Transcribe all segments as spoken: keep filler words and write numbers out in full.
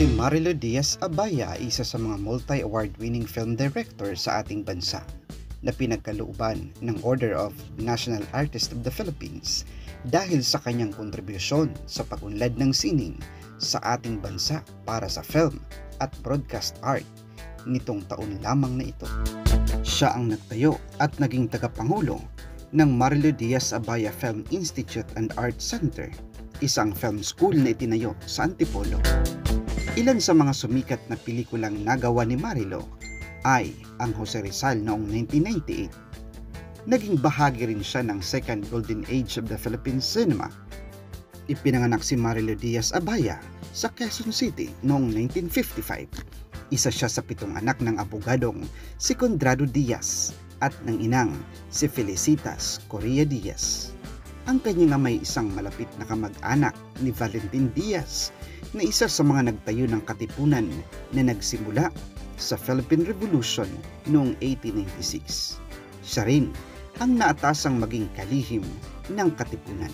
Si Marilu Diaz-Abaya ay isa sa mga multi-award winning film director sa ating bansa na pinagkalooban ng Order of National Artist of the Philippines dahil sa kanyang kontribusyon sa pag-unlad ng sining sa ating bansa para sa film at broadcast art nitong taon lamang na ito. Siya ang nagtayo at naging tagapangulo ng Marilu Diaz-Abaya Film Institute and Art Center, isang film school na itinayo sa Antipolo. Ilan sa mga sumikat na pelikulang nagawa ni Marilu ay ang Jose Rizal noong nineteen ninety-eight. Naging bahagi rin siya ng Second Golden Age of the Philippine Cinema. Ipinanganak si Marilu Diaz-Abaya sa Quezon City noong nineteen fifty-five. Isa siya sa pitong anak ng abogadong si Condrado Diaz at ng inang si Felicitas Correa Diaz. Ang kanyang amay isang malapit na kamag-anak ni Valentin Diaz na isa sa mga nagtayo ng katipunan na nagsimula sa Philippine Revolution noong eighteen ninety-six. Siya rin ang naatasang maging kalihim ng katipunan.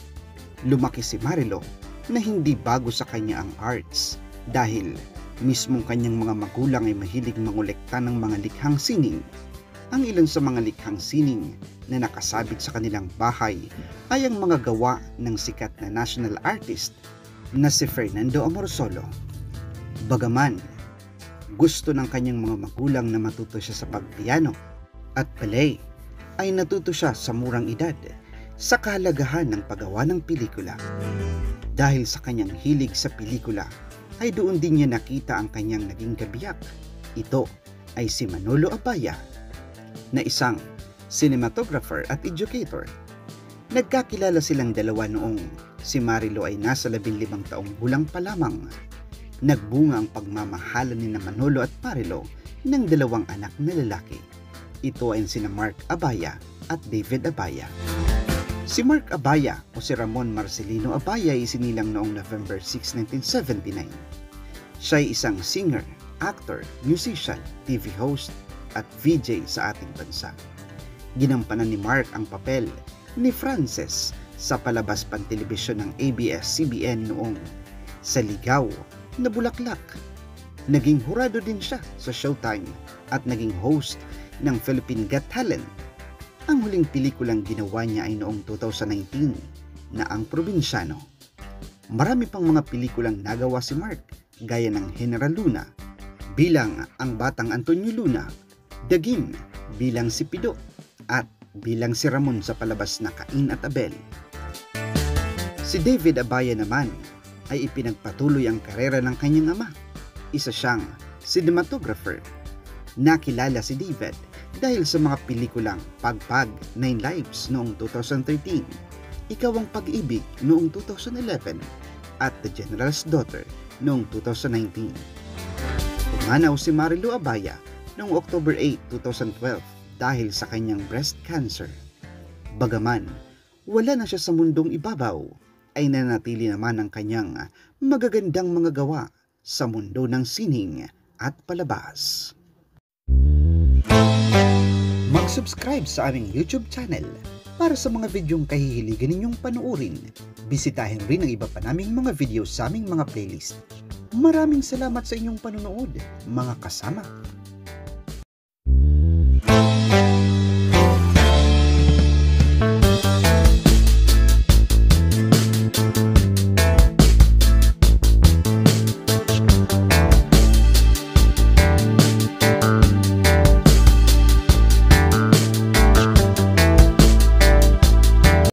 Lumaki si Marilu na hindi bago sa kanya ang arts dahil mismong kanyang mga magulang ay mahilig mangolekta ng mga likhang sining. Ang ilan sa mga likhang sining na nakasabit sa kanilang bahay ay ang mga gawa ng sikat na national artist na si Fernando Amorsolo. Bagaman gusto ng kanyang mga magulang na matuto siya sa pagpiano at ballet, ay natuto siya sa murang edad sa kahalagahan ng paggawa ng pelikula. Dahil sa kanyang hilig sa pelikula, ay doon din niya nakita ang kanyang naging kabiyak. Ito ay si Manolo Abaya, na isang cinematographer at educator. Nagkakilala silang dalawa noong si Marilu ay nasa labing limang taong gulang pa lamang. Nagbunga ang pagmamahalan ni Manolo at Marilu ng dalawang anak na lalaki. Ito ay sina Mark Abaya at David Abaya. Si Mark Abaya o si Ramon Marcelino Abaya ay isinilang noong November sixth, nineteen seventy-nine. Siya ay isang singer, actor, musician, T V host at V J sa ating bansa. Ginampanan ni Mark ang papel ni Frances sa palabas pantelebisyon ng A B S C B N noong Sa Ligaw na Bulaklak. Naging hurado din siya sa Showtime at naging host ng Philippine Got Talent. Ang huling pelikulang ginawa niya ay noong two thousand nineteen na Ang Probinsyano. Marami pang mga pelikulang nagawa si Mark gaya ng General Luna bilang ang Batang Antonio Luna, Dagim bilang si Pido at bilang si Ramon sa palabas na Cain at Abel. Si David Abaya naman ay ipinagpatuloy ang karera ng kanyang ama. Isa siyang cinematographer. Nakilala si David dahil sa mga pelikulang Pagpag, Nine Lives noong two thousand thirteen, Ikaw ang Pag-ibig noong two thousand eleven at The General's Daughter noong two thousand nineteen. Pumanaw si Marilu Abaya noong October eighth, two thousand twelve dahil sa kanyang breast cancer. Bagaman wala na siya sa mundong ibabaw, ay nanatili naman ang kanyang magagandang mga gawa sa mundo ng sining at palabas. Mag-subscribe sa aming YouTube channel para sa mga videong kahihiligan ninyong panuorin. Bisitahin rin ang iba pa naming mga video sa aming mga playlist. Maraming salamat sa inyong panunood, mga kasama.